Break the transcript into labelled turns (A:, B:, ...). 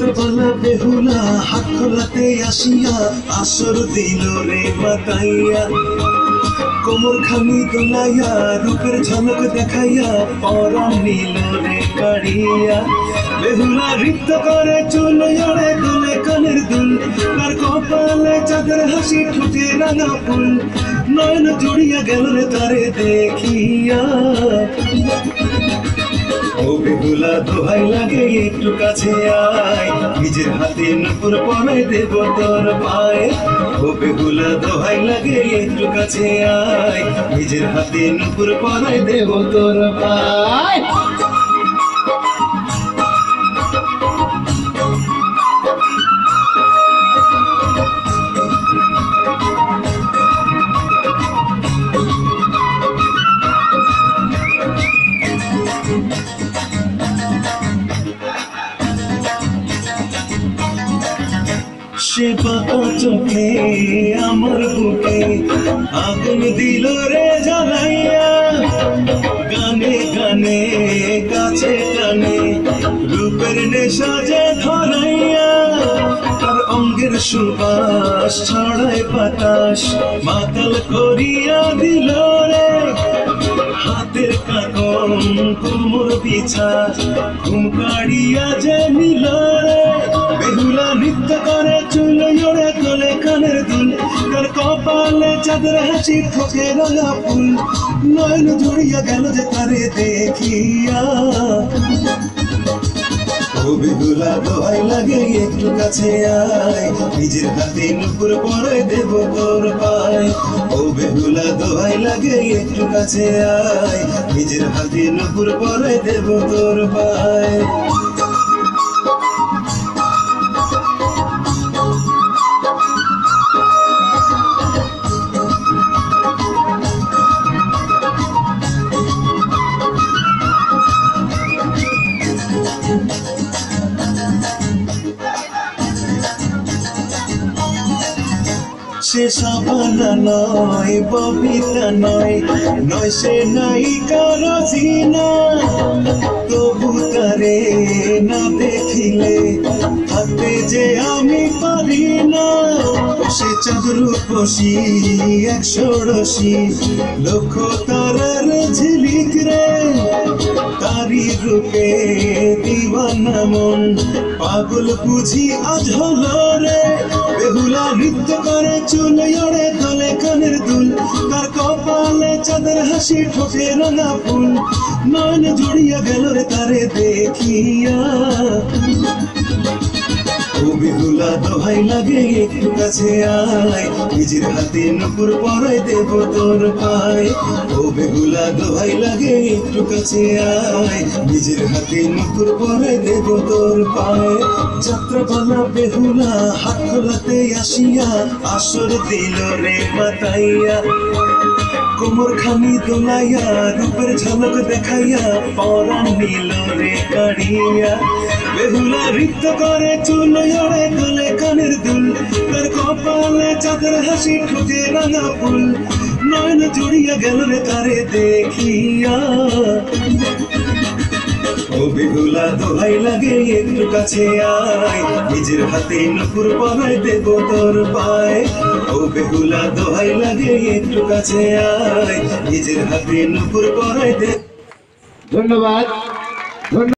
A: যাত্রাপালা বেহুলা হাট খোলাতে আসিয়া আসর দিল রে মাতাইয়া কোমর খানি দোলাইয়া রূপের ঝলক দেখাইয়া পরাণ নিল রে কাড়িয়া বেহুলা নৃত্য করে চুল জড়ে দোলে কানের দুল তার কপালে চাঁদের হাসি ঠোঁটে রাঙা ফুল নয়ন জুড়িয়া গেল রে তারে দেখিয়া ও বেহুলা দোহাই লাগে একটু কাছে আয় নিজের হাতে নুপুর পরাই দেব তোর পায়ে ও বেহুলা দোহাই লাগে একটু কাছে আয় নিজের হাতে নুপুর পরাই দেব তোর পায়ে সে পাতা চোখে আমার বুকে আগুন দিল রে জ্বালাইয়া গানে গানে কাছে টানে রূপের নেশা যে ধরাইয়া তার অঙ্গের সুবাস ছড়ায় বাতাস মাতাল করিয়া দিল রে হাতের কাকন কোমর বিছা ঘুম কাড়িয়া যে নিল রে বেহুলা নৃত্য করে চুল জড়ে তোলে কানের দুল তার কপালে চাঁদের হাসি ঠোঁটে রাঙা ফুল নয়ন জুড়িয়া গেল যে তারে দেখিয়া ও বেহুলা দোহাই লাগে একটু কাছে আয় নিজের হাতে নুপুর পরাই দেব তোর পায়ে ও বেহুলা দোহাই লাগে একটু কাছে আয় নিজের হাতে নুপুর পরাই দেব তোর পায়ে সে সাবানা নয় ববিতা নয় নয় সে নায়িকা রোজিনা তবু তারে না দেখিলে থাকতে যে আমি পারি না সে চাঁদ রূপসী 180 লক্ষ তারার ঝিলিক রে তারি রূপে দিওয়ানা মন পাগল বুঝি আজ হলো রে বেহুলা নৃত্য করে চুল জড়ে তোলে কানের দুল তার কপালে চাঁদের হাসি ঠোঁটে রাঙা ফুল নয়ন জুড়িয়া গেল রে তারে দেখিয়া ও বেহুলা দোহাই লাগে একটু কাছে আয় নিজের হাতে নুপুর পরাই দেব তোর পায়ে ও বেহুলা দোহাই লাগে একটু কাছে আয় নিজের হাতে নুপুর পরাই দেব তোর পায়ে যাত্রাপালা বেহুলা হাট খোলাতে আসিয়া আসর দিল রে মাতাইয়া কোমর খানি দোলাইয়া রূপের ঝলক দেখাইয়া পরাণ নিল রে কাড়িয়া বেহুলা নৃত্য করে চুল জড়ে তোলে কানের দুল তার কপালে চাঁদের হাসি ঠোঁটে রাঙা ফুল নয়ন জুড়িয়া গেল রে তারে দেখিয়া ও বেহুলা দোহাই লাগে একটু কাছে আয় নিজের হাতে নুপুর পরাই দেব তোর পায়ে ও বেহুলা দোহাই লাগে একটু কাছে আয় নিজের হাতে নুপুর পরাই দেব। ধন্যবাদ।